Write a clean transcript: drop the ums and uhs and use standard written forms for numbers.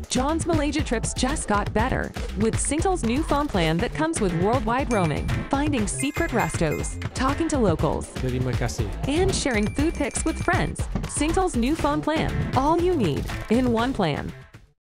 John's Malaysia trips just got better with Singtel's new phone plan that comes with worldwide roaming, finding secret restos, talking to locals, Terima kasih. and sharing food pics with friends. Singtel's new phone plan. All you need in one plan.